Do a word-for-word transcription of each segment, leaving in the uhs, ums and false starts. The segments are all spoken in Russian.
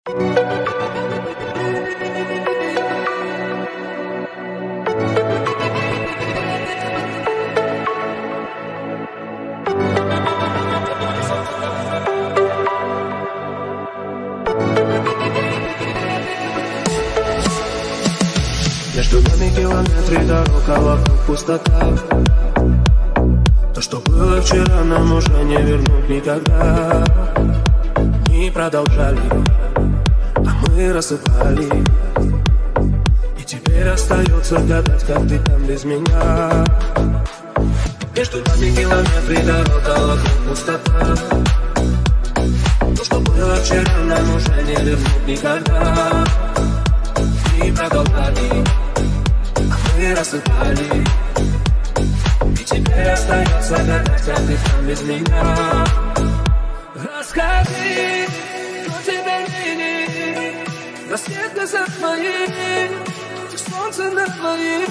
Между нами километры дорог, а вокруг пустота. То, что было вчера, нам уже не вернуть никогда. Мы продолжали, а мы рассыпали. И теперь остается гадать, как ты там без меня. Между нами километры дорог, а вокруг пустота. То, что было вчера, нам уже не вернуть никогда. Мы продолжали, а мы рассыпали. И теперь остается гадать, как ты там без меня. Расскажи, кто тебя видит, рассвет в глазах моих, солнце над твоим.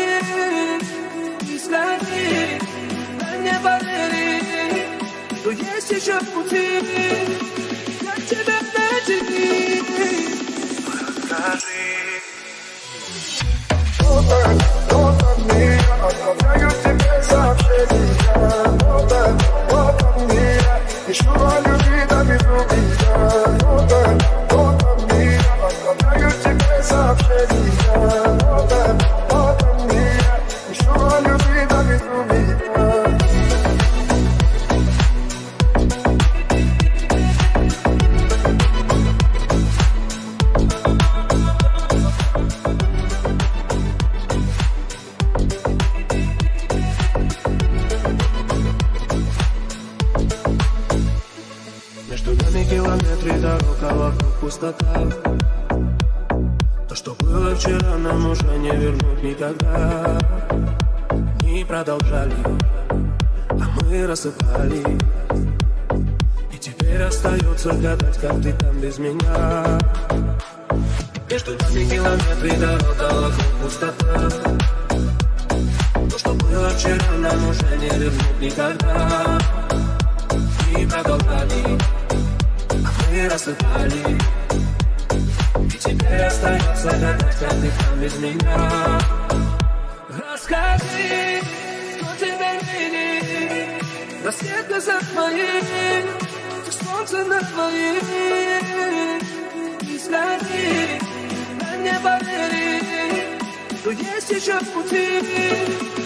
И скажи, дай мне поверить, что есть еще пути, как тебя найти. Расскажи. Вот так, вот так мир, отправляю тебе сообщения. Вот так, вот так мир, ищу о любви, да без меня. Вот так, вот так мир, отправляю тебе сообщения. Вот так, вот так мир, ищу о любви, да без меня. Километры дорог, а вокруг пустота. То, что было вчера, нам уже не вернуть никогда. Мы продолжали, а мы рассыпали. И теперь остается гадать, как ты там без меня. Между нами километры дорог, а вокруг пустота. То, что было вчера, нам уже не вернуть никогда. Мы продолжали, мы рассыпали. И теперь остается гадать, как ты там без меня. Расскажи, кто тебя видит, рассвет в глазах моих, солнце над твоим. И скажи, дай мне поверить, что есть еще пути,